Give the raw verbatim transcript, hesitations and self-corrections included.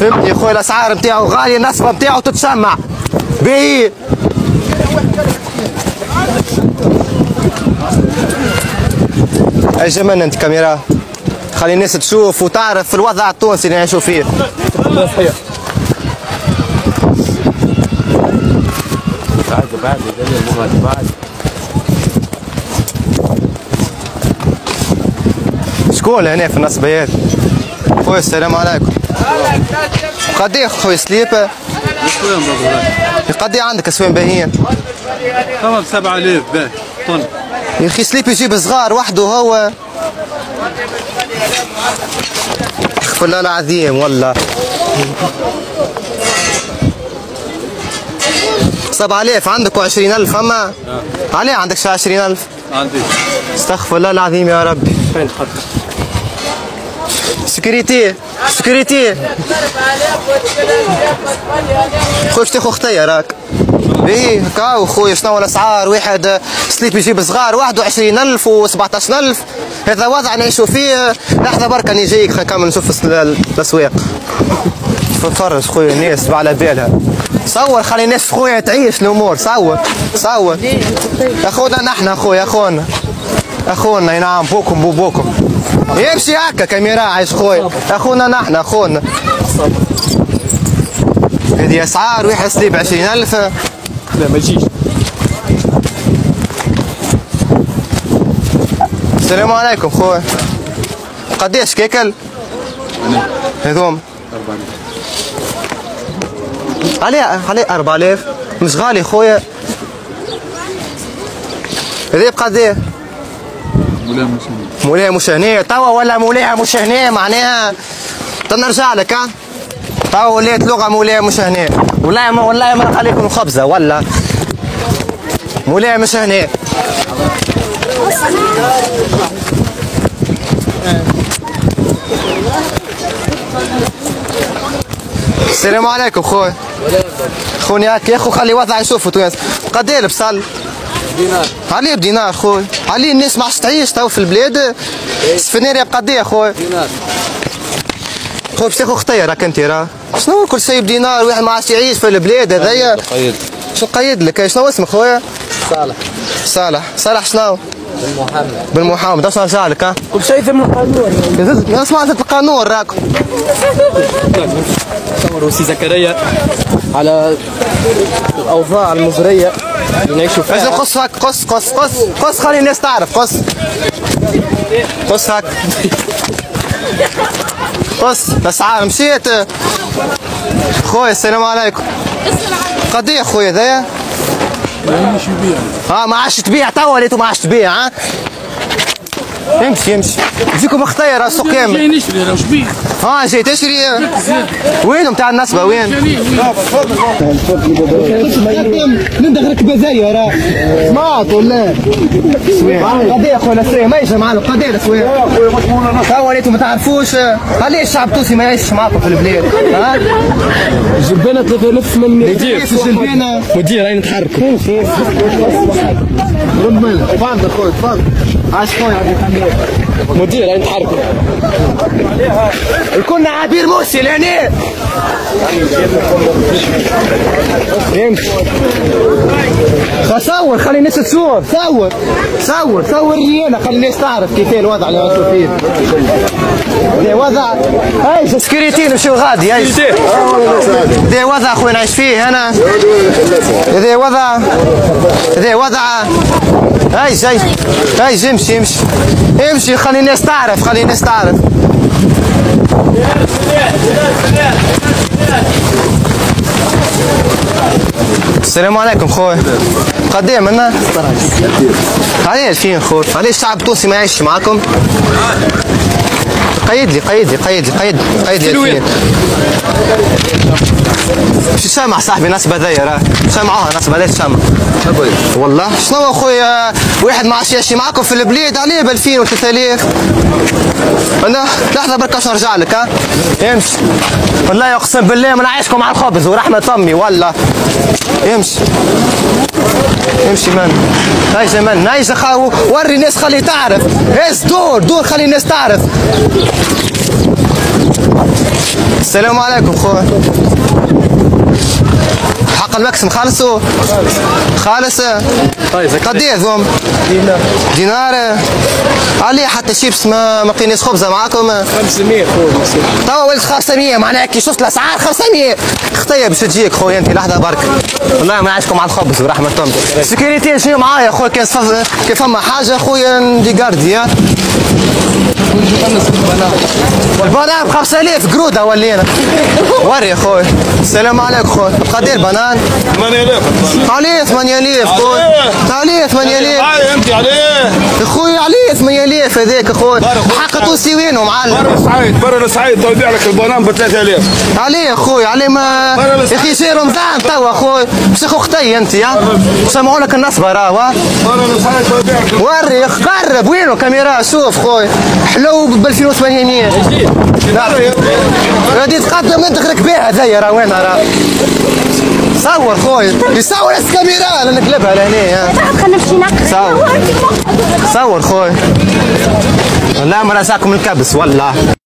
فهمتني يا خويا، الاسعار نتاعو غاليه، النسبه نتاعو تتسمع باهي. اي جمالنا انت كاميرا، خلي الناس تشوف وتعرف في الوضع التونسي اللي نعيشوا فيه. صحيح. بعد بعد بعد شكون هنا في النصبيات؟ خويا السلام عليكم. قد ايه خويا سليبه؟ قد ايه عندك اسوان باهيين؟ طبعا سبعة آلاف باهي طن. يا اخي سليب يجيب صغار وحده هو. استغفر الله العظيم والله. سبعة آلاف عندك وعشرين ألف أما؟ اه. عليه عندك شي عشرين ألف؟ عندي. استغفر الله العظيم يا ربي. فين حط؟ سكريتي سكريتي خويا باش تاخذ خطيه راك. باهي هكا خويا شنو الاسعار؟ واحد سليب يجيب صغار واحد وعشرين ألف وسبعطاش ألف، هذا وضع نعيشوا فيه. لحظه بركه نجيك خلينا نكمل نشوف الاسواق. تفرج خويا الناس على بالها. صور خلي الناس خويا تعيش الامور. صور صور اخونا نحن اخويا اخونا اخونا نعم بوكم بو بوكم يمشي هكا كاميرا عايش خويا اخونا نحن اخونا. هذه اسعار واحد سليب عشرين ألف. لا ما يجيش. السلام عليكم خويا. قداش كيكل؟ هذوم أربعة آلاف. عليه عليه أربعة آلاف مش غالي خويا. هذا بقديه؟ مولاها مش هنا. مولاها مش هنا توا ولا مولاها مش هنا معناها تنرجع لك ها؟ توا ولات لغه مولاها مش هنا. والله ما والله ما نخليكم خبزه ولا مولاها مش هنا. السلام عليكم خويا. خوني هاك يا اخو خلي وضع يشوفوا تونس. قد ايه البصل؟ دينار. عليه بدينار خويا. عليه الناس ما عادش تعيش تو في البلاد. السفناري بقد ايه خويا؟ دينار. خويا باش تاخذ خطيه راك انت راه. شنو كل شيء بدينار واحد ما عادش يعيش في البلاد هذيا. قيد. شنو قيد لك؟ شنو اسمك خويا؟ صالح. صالح، صالح شنو؟ بن محمد. بن محمد، اش نرجع لك ها؟ كل شيء ثم القانون. اسمع القانون راكم. صوروا سي زكريا على الاوضاع المزريه اللي نعيشوا فيها. اجل قص هاك قص قص قص قص خلي الناس تعرف قص. قص هاك. قص الاسعار مشيت. خويا السلام عليكم. قد ايه خويا ذايا؟ ماهيش يبيع. ها ما عادش تبيع توا وليتو ما عادش تبيع ها؟ يمشي يمشي يجيكم خطير السوق كامل. جاي نشري راه وش بيه؟ ها جاي تشري. وينهم تاع النسبة وين؟ ندخل ركبة زي راه سمعت ولا؟ قد ايه خويا السويق ما يجي معنا قد ايه السويق؟ توا وليتو ما تعرفوش علاش الشعب التونسي ما يعيش معاكم في البلاد؟ ها؟ جبنا ثلاثة آلاف وثمانمية. مدير جبنا مدير هاي نتحركوا. رمل تفضل خويا تفضل. عاش خويا مدير هاي نتحركوا. كنا عبير موسي لهنا. يمشي. صور خلي الناس تصور. صور صور صور ريانا خلي الناس تعرف كيف الوضع اللي نعيشوا فيه. ده وضع هاي سكريتي نمشيو غادي هاي. ده وضع خويا نعيش فيه انا. ده وضع ده وضع هاي جاي هاي امشي امشي امشي خلي الناس تعرف خلي الناس تعرف. السلام عليكم خويا. قد ايه منا؟ علاش فين خويا؟ علاش الشعب التونسي ما يعيش معاكم؟ قيد لي قيد لي قيد لي قيد قيد لي مش سامع صاحبي نسبة ذي راه سامعوها نسبة ليش سامع؟ والله شنو اخويا واحد ما عادش يمشي معاكم في البلاد عليه ب ألفين و ثلاثة آلاف. انا لحظة برك باش نرجع لك ها امشي والله اقسم بالله ما نعيشكم على الخبز ورحمة امي والله امشي امشي من هاي من هاي خاو وري الناس خلي تعرف هز دور دور خلي الناس تعرف. السلام عليكم خويا. حق المكسم خالصوا؟ خالص. قديه ذوم؟ دينار. دينار. عليه حتى شيبس ما ما لقيناش خبزه معاكم؟ خمسمية خويا. توا ولد خمسمية معناها كي شفت الاسعار خمسمية خطيه باش تجيك خويا انت لحظه برك. والله ما نعيشكم على الخبز ورحمه الله. السكيورتي شنو معايا خويا كان كي فما حاجه خويا ندي كاردي. البنان ب خمسة آلاف قروده ولينا. وري يا خويا. السلام عليكم خويا. قدير البنان؟ ثمانية آلاف. عليه ثمانية آلاف خويا. عليه ثمانية آلاف. عليه انت عليه. يا خويا عليه ثمانية آلاف هذاك يا خويا. حق توسي وينه معلم؟ برا الصعيد برا الصعيد تو يبيع لك البنان ب ثلاثة آلاف. عليه يا خويا عليه ما يا اخي شي رمضان توا خويا باش تاخذ اختي انت يا سمعوا لك النصبه راهو. برا الصعيد تو يبيع لك. وري قرب وينه كاميرا شوف خويا حلو ب ألفين وثمانين. غادي تقدم انت خليك بها هذايا راه وين راه صور خويا يصور الكاميرا انا نقلبها لهنا. صور صور خويا. لا ما راساكم الكبس والله.